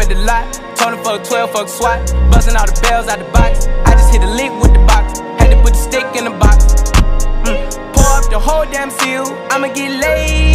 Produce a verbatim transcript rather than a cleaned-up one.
at the lot. Told him fuck twelve, fuck SWAT. Busting all the bells out the box. I just hit a lick with the box. Had to put the stick in the box. Mm. Pour up the whole damn seal. I'ma get laid.